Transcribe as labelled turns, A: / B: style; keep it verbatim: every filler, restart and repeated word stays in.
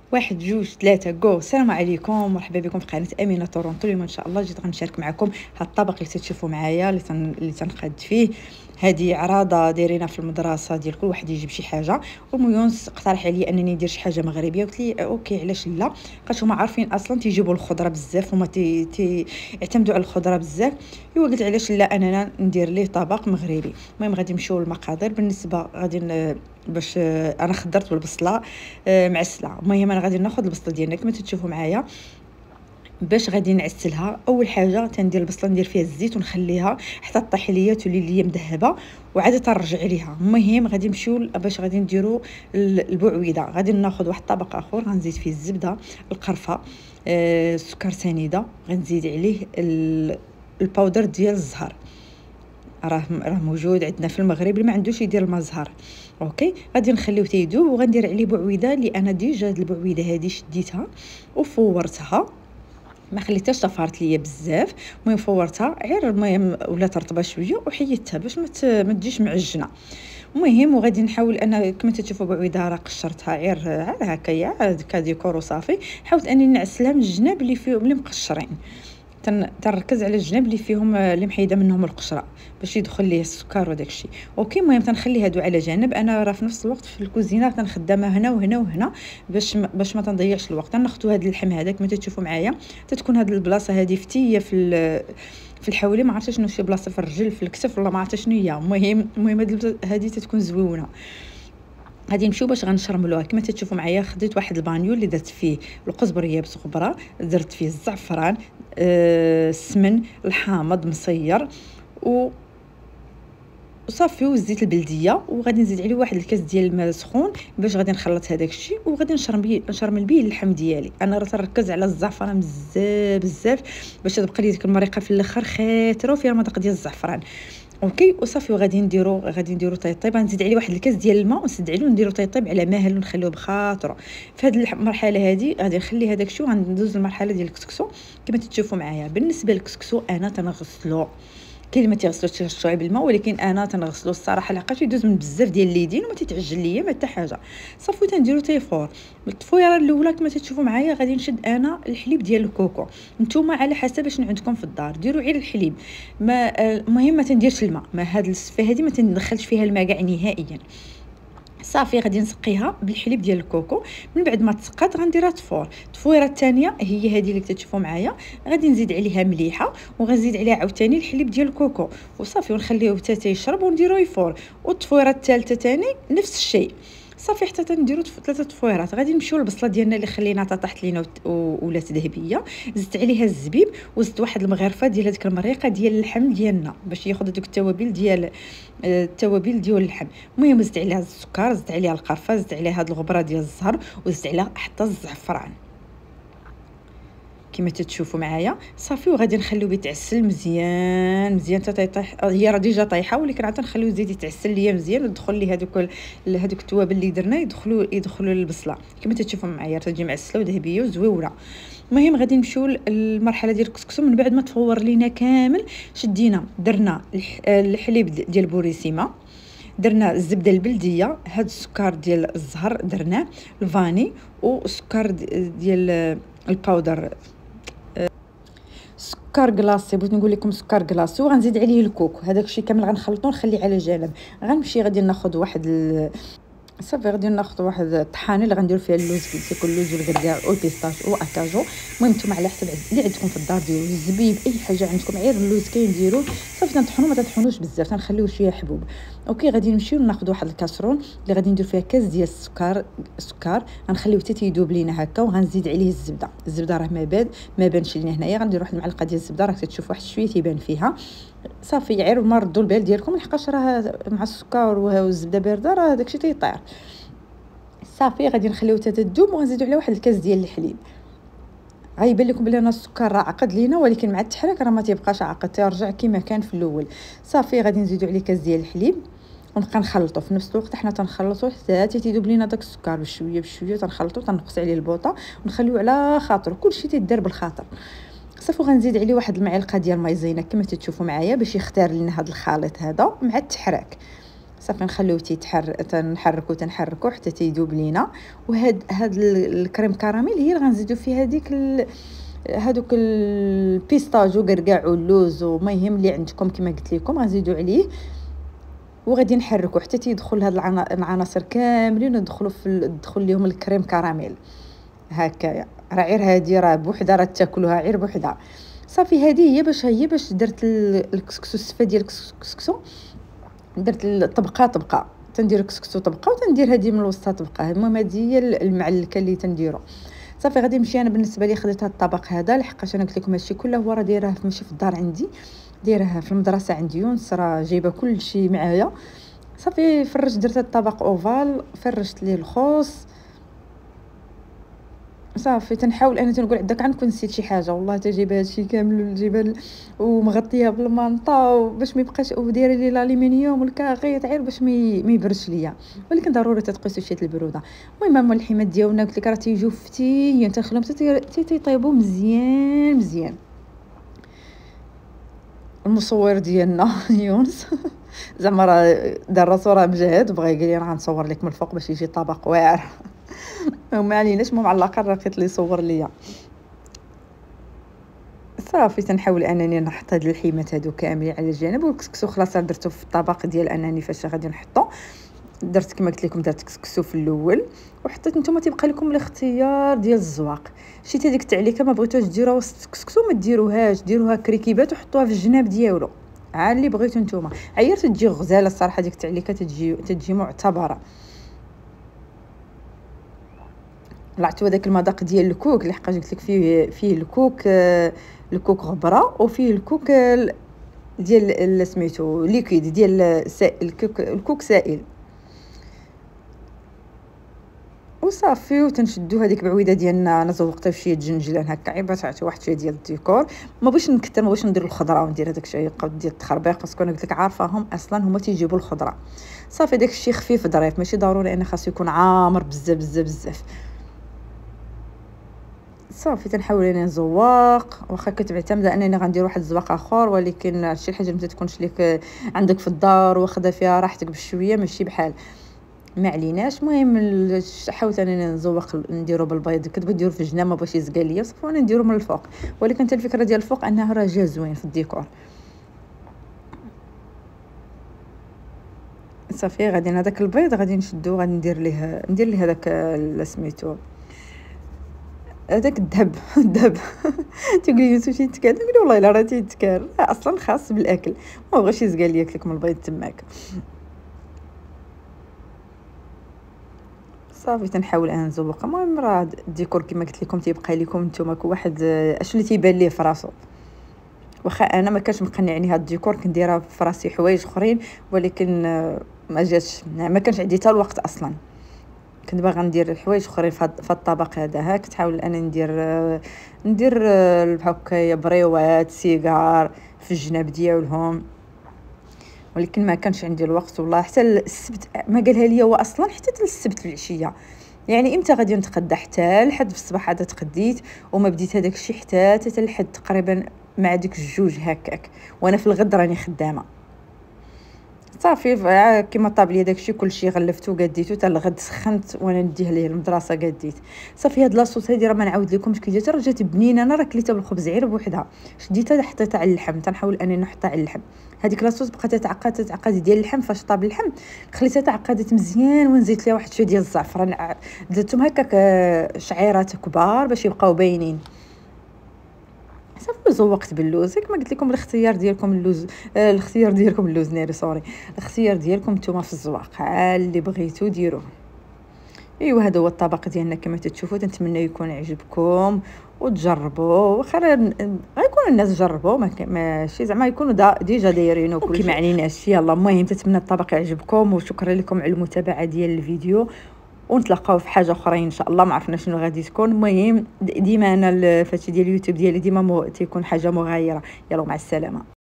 A: واحد جوج ثلاثة جو. السلام عليكم، مرحبا بكم في قناه امينه تورونتو. اليوم ان شاء الله جيت غنشارك معكم هاد الطبق اللي تتشوفوا معايا اللي تن... اللي تنقاد فيه. هذه عراضه دايرينها في المدرسه ديال كل واحد يجيب شي حاجه، وميونس اقترح عليا انني ندير شي حاجه مغربيه. قلت لي اوكي علاش لا، قالت هما عارفين اصلا تيجيبوا الخضره بزاف، هما تي... تي... يعتمدوا على الخضره بزاف. ايوا قلت علاش لا اننا ندير ليه طبق مغربي. المهم غادي نمشيو للمقادير. بالنسبه غادي ن... باش انا خضرت بالبصله معسله. المهم انا غادي ناخذ البصله ديالنا كما تشوفوا معايا. باش غادي نعسلها، اول حاجه تندير البصله ندير فيها الزيت ونخليها حتى طيح ليا تولي ليا مذهبه، وعاد ترجع عليها. المهم غادي نمشيو باش غادي نديروا البعويده. غادي ناخذ واحد الطبق اخر غنزيد فيه الزبده، القرفه، آه، السكر سنيده، غنزيد عليه الباودر ديال الزهر. راه راه موجود عندنا في المغرب، اللي ما عندوش يدير الماء زهر. اوكي غادي نخليوه تيذوب وغندير عليه بعويده، اللي انا ديجا هاد البعويده هذه شديتها وفورتها، ما خليتهاش طفرت ليا بزاف. المهم فورتها غير المهم ولات رطبه شويه وحيدتها باش ما ما تجيش معجنه. المهم وغادي نحاول انا كما تشوفوا بعويده راه قشرتها غير هكايا عاد كديكور وصافي. حاولت اني نعسلها من الجناب اللي فيهم اللي مقشرين، تنركز على الجناب اللي فيهم اللي محيده منهم القشره باش يدخل ليه السكر وداك الشيء. اوكي المهم تنخلي هادو على جانب. انا راه في نفس الوقت في الكوزينه تنخدمها هنا وهنا وهنا باش باش ما تنضيعش الوقت. تناخذوا هذا اللحم هذا كما تشوفوا معايا، تتكون هذه البلاصه هذه فتيه في في الحولي، ما عرفتش شنو شي بلاصه في الرجل في الكتف ولا ما عرفتش شنو هي. المهم المهم هذه تتكون زويونه. غادي نمشيو باش غنشرملوها كما تشوفوا معايا. خديت واحد البانيو اللي درت فيه القزبر يابس غبره، درت فيه الزعفران، آه السمن الحامض مصير و وصافي والزيت البلديه، وغادي نزيد عليه واحد الكاس ديال الماء سخون باش غادي نخلط هذاك الشيء، وغادي نشرم بيه نشرمل بيه اللحم ديالي. انا راه تنركز على الزعفران بزاف بزاف باش تبقى لي ديك المريقه في الاخر خاطره وفيها المذاق ديال الزعفران. اوكي وصافي وغادي نديرو غادي نديرو طيطيب. غنزيد عليه واحد الكاس ديال الماء ونسد عليه ونديرو طيطيب على مهل ونخليوه بخاطره. في هذه المرحله هذه غادي نخلي هذاك الشيء وغندوز للمرحله ديال الكسكسو كما تشوفوا معايا. بالنسبه للكسكسو انا تنغسلو، كاين اللي ما تيغسلوش تيغسلوه بالماء، ولكن انا تنغسلو الصراحه لحقاش يدوز من بزاف ديال اليدين وما تيتعجل ليا ما حتى حاجه. صافي تنديرو تيفور. التفويره الاولى كما تشوفوا معايا غادي نشد انا الحليب ديال الكوكو. نتوما على حسب شنو عندكم في الدار ديروا غير الحليب. ما المهم ما تنديرش الماء، ما هاد الصفه هذه ما تندخلش فيها الماء كاع نهائيا. صافي غادي نسقيها بالحليب ديال الكوكو. من بعد ما تسقات غنديرها تفور. التفويره الثانيه هي هذه اللي كتشوفوا معايا، غادي نزيد عليها مليحه وغنزيد عليها عاوتاني الحليب ديال الكوكو وصافي ونخليوه حتى تيشرب ونديروه يفور. والتفويره الثالثه ثاني نفس الشيء. صافي حتى تنديروا ثلاثه تفويرات. غادي نمشيو للبصله ديالنا اللي خليناها طاحت لينا ولات ذهبيه، زدت عليها الزبيب وزدت واحد المغرفه ديال هذيك المريقه ديال اللحم ديالنا باش ياخذ دوك التوابل ديال التوابل ديال اللحم. المهم زدت عليها السكر، زدت عليها القرفه، زدت عليها هاد الغبره ديال الزهر، وزدت عليها حتى الزعفران كما تشوفوا معايا. صافي وغادي نخليوه يتعسل مزيان مزيان حتى يطيح. هي راه ديجا طايحه ولكن عاد نخليوه يزيد يتعسل ليا مزيان ويدخل لي هذوك هذوك التوابل اللي درنا يدخلوا يدخلوا للبصله كما تشوفوا معايا تجي معسله وذهبيه وزويونه. المهم غادي نمشيو للمرحله ديال الكسكسو. من بعد ما تفور لينا كامل شدينا درنا الحليب ديال بوريسيما، درنا الزبده البلديه، هاد السكر ديال الزهر درناه، الفاني والسكر ديال الباودر سكر كلاصي، بغيت نقول لكم سكر كلاصي، وغنزيد عليه الكوك. هذاك الشيء كامل غنخلطو ونخليه على جانب. غنمشي غادي ناخذ واحد ال... صافي غادي ناخذ واحد الطحانه اللي غنديروا فيها اللوز كيكون اللوز والكركاع والبيستاش واكاجو. المهم نتوما على حسب اللي عندكم في الدار ديروا الزبيب اي حاجه عندكم، غير اللوز كاين ديروا. صافي تنطحنوا ما تطحنوش بزاف، تنخليوه شويه حبوب. اوكي غادي نمشيو ناخذ واحد الكاسرون اللي غادي ندير فيها كاس ديال السكر السكر غنخليوه حتى تيذوب لينا هكا، وغنزيد عليه الزبده. الزبده راه ما بان ما بانش لينا هنايا. غندير واحد المعلقه ديال الزبده، راك تشوفوا واحد شويه تيبان فيها. صافي غير ما ردوا البال ديالكم لحقاش راه مع السكر والزبده بارده راه داكشي تيطير. صافي غادي نخليوه حتى تذوب وغنزيدوا عليه واحد الكاس ديال الحليب. غيبان لكم بلي انا السكر راه عقد لينا، ولكن مع التحريك راه ما تيبقاش عقد، تيرجع كما كان في الاول. صافي غادي نزيدوا عليه كاس ديال الحليب ونبقى نخلطوا في نفس الوقت. حنا تنخلطوا حتى تيذوب لينا داك السكر بشويه بشويه، تنخلطوا تنقص عليه البوطه ونخليوه على خاطر كلشي تيدار بالخاطر. صافي غنزيد عليه واحد المعلقه ديال مايزينا كما تشوفوا معايا باش يختار لنا هذا الخليط هذا مع التحراك. صافي نخليوه تيتحر تنحركو تنحركو حتى تيذوب لينا. وهاد هاد الكريم كراميل هي اللي غنزيدو فيها ديك ال... هادوك البيستاج وكركاع واللوز وما يهم اللي عندكم كما قلت لكم غنزيدو عليه، وغادي نحركو حتى تيدخل هاد العناصر كاملين وندخلوا في ندخل لهم الكريم كراميل هكايا. راه غير هادي راه بوحدها راه تاكلوها غير بوحدها. صافي هذه هي باش هي باش درت الكسكسو السفه ديال الكسكسو، درت الطبقه طبقه تندير الكسكسو طبقه وتندير هذه من الوسط طبقه. المهم هذه هي المعلكه اللي تنديرو. صافي غادي نمشي انا بالنسبه لي خديت هذا الطبق هذا لحقاش انا قلت لكم هادشي كله هو راه دايره ماشي في الدار عندي، دايره في المدرسه عند يونس، راه جايبه كل شيء معايا. صافي فرشت درت الطبق اوفال، فرشت ليه الخوص. صافي تنحاول انا تنقول عندك عن كون نسيت شي حاجه، والله تجيب هادشي كامل الجبل ومغطيها بالمانطا باش ما يبقاش ودايره لي الالومنيوم والكاغيط غير باش ما يبردش ليا، ولكن ضروري تتقيسوا شويه البروده. المهم اللحمات ديالنا قلت لك راه تيجيو فتيين تنخليهم حتى تيطيبوا مزيان مزيان. المصور ديالنا يونس زعما راه دار راسو راه مجهد بغا يقول لي راه غنصور لك من الفوق باش يجي طبق واعر وما عليناش. المهم على الاقل لقيت لي يصور ليا. صافي تنحاول انني نحط هاد اللحيمات هادو كاملين على الجانب، والكسكسو خلاص درتو في الطبق ديال انني فاش غادي نحطو. درت كما قلت لكم درت كسكسو في الاول وحطيت. نتوما تيبقى لكم الاختيار ديال الزواق. شتي هذيك التعليكه ما بغيتوش ديروها وسط الكسكسو ما ديروهاش، ديروها كريكيبات وحطوها في الجناب ديالو عاد اللي بغيتو نتوما. عيرت تجي غزاله الصراحه ديك التعليكه تجي تجي معتبره. طلعتوا هذاك المذاق ديال الكوك اللي حقاش قلت لك فيه فيه الكوك الكوك غبره وفيه الكوك ديال سميتو ليكويد ديال الكوك الكوك سائل. وصافي وتنشدو هذيك بعويده ديالنا. انا زوقتها بشويه جنجلان هكا عيبه تعطي واحد شويه ديال الديكور. ما بغيتش نكثر، ما بغيتش ندير الخضره وندير هذاك الشيء ديال التخربيق باسكو انا قلت لك عارفاهم اصلا هما تيجيبوا الخضره. صافي داك الشيء خفيف ظريف، ماشي ضروري ان خاصو يكون عامر بزاف بزاف بزاف. صافي تنحاول اني نزوق، واخا كنت معتمده انني غندير واحد الزواق اخر، ولكن شي حاجه ما تكونش ليك عندك في الدار واخده فيها راحتك بشويه ماشي بحال ما عليناش. المهم حاولت انني نزوق نديرو بالبيض كتبغي ديرو في الجنه ما باش يزقال ليا صافي وانا نديرو من الفوق. ولكن حتى الفكره ديال الفوق انه راه جا زوين في الديكور. صافي غادي هذاك البيض غادي نشدو غادي ندير ليه ندير ليه هذاك سميتو هذاك الذهب الذهب تقول لي يوسف شي تكال، نقول والله الا راه تيتكال اصلا خاص بالاكل ما بغاش يزقال لي ياكلك من البيض تماك. صافي تنحاول انا نزوق. المهم راه الديكور كما قلت لكم تيبقى لكم نتوما كل واحد اش اللي تيبان ليه في راسو. واخا انا ما كانش مقنعني هذا الديكور كنديرها في راسي حوايج اخرين، ولكن ما جاتش ما كانش عندي حتى الوقت اصلا. كنت باغا ندير الحوايج اخرين في الطبق هذا. ها كنت حاول انا ندير ندير هكايا بريوات سيجار في الجناب ديالهم، ولكن ما كانش عندي الوقت. والله حتى السبت ما قالها لي هو اصلا حتى السبت في العشيه، يعني امتى غادي نتغدى حتى لحد في الصباح هذا تغديت وما بديت هذاك الشيء حتى حتى لحد تقريبا مع ديك الجوج هكاك وانا في الغد راني خدامه. صافي كيما طاب لي داكشي كلشي غلفتو قديتو حتى الغد سخنت وانا نديه ليه المدرسه قديت. صافي هاد لاصوص هادي راه ما نعاود لكمش كي جات، راه جات بنينه. انا راه كليتها بالخبز غير بوحدها، شديتها حطيتها على اللحم. تنحاول اني نحطها على اللحم. هذيك لاصوص بقات تتعقد تتعقد ديال اللحم. فاش طاب اللحم خليتها تعقدت مزيان ونزيت ليها واحد شويه ديال الزعفران درتهم هكاك شعيرات كبار باش يبقاو باينين. صافي زوقت باللوز كما قلت لكم. الاختيار ديالكم اللوز آه الاختيار ديالكم اللوز ناري سوري الاختيار ديالكم نتوما في الزواق اللي بغيتو ديروه. ايوا هذا هو الطبق ديالنا كما تتشوفوا. نتمنى يكون عجبكم وتجربوه. واخا غيكونوا الناس جربوه ماشي زعما يكونوا ديجا دايرينو كلشي ما عليناش. يلا المهم نتمنى الطبق يعجبكم وشكرا لكم على المتابعه ديال الفيديو، ونتلاقاو في حاجه اخرى ان شاء الله. ما عرفنا شنو غادي تكون. المهم ديما انا فهادشي ديال اليوتيوب ديالي ديما تيكون حاجه مغايره. يلا مع السلامه.